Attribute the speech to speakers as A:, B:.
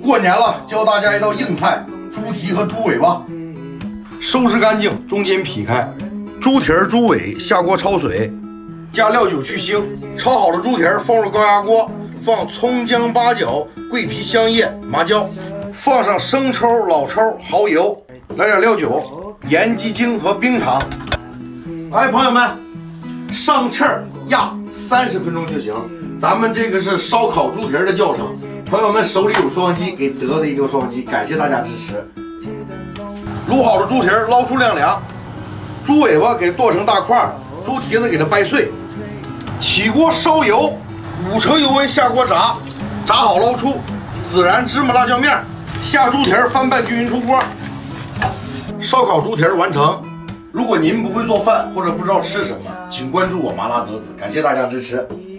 A: 过年了，教大家一道硬菜：猪蹄和猪尾巴。收拾干净，中间劈开，猪蹄儿、猪尾下锅焯水，加料酒去腥。焯好的猪蹄儿放入高压锅，放葱姜八角、桂皮、香叶、麻椒，放上生抽、老抽、蚝油，来点料酒、盐、鸡精和冰糖。哎，朋友们，上气儿压30分钟就行。咱们这个是烧烤猪蹄儿的教程，朋友们手里有双击，给得子一个双击，感谢大家支持。卤好的猪蹄儿捞出晾凉，猪尾巴给剁成大块，猪蹄子给它掰碎。起锅烧油，5成油温下锅炸，炸好捞出，孜然、芝麻、辣椒面，下猪蹄儿翻拌均匀出锅。烧烤猪蹄儿完成。如果您不会做饭或者不知道吃什么，请关注我麻辣得子，感谢大家支持。